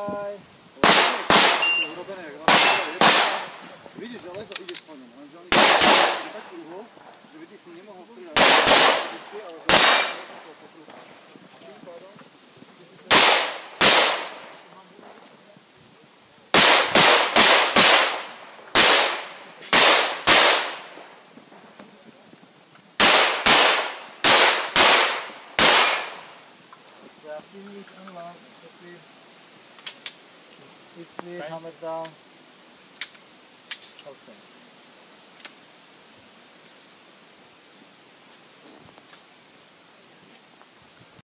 Počkaj. Urobené, jak vidíš, že lezo ideš po ňom, lenže on ide taký uhol, že by ty si nemohol strieľať pozície, ale že musel poslúchať. Tým pádom, Finish, unlock, please. Hammer down. Okay.